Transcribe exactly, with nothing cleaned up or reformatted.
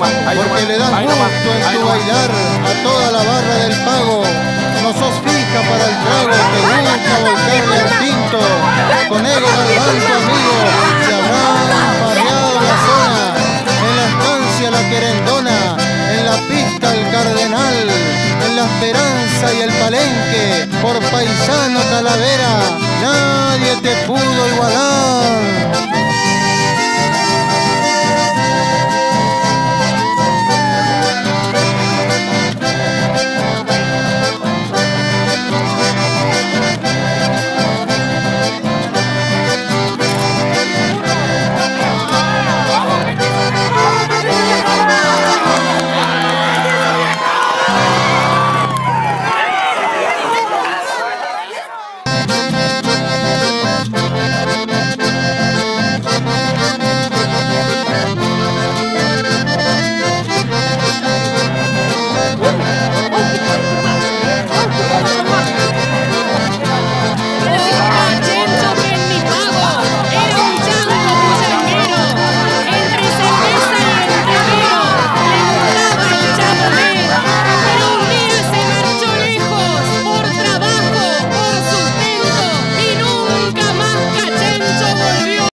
porque le das gusto en tu bailar a toda la barra del Pago. No sos fija para el trago, te gusta volcarle al tinto. Con Ego Galván, tu amigo, se habrán pareado la zona. En la estancia La Querendona, en la pista El Cardenal, en La Esperanza y el Palenque, por Paisano Talavera, nadie te pudo igualar.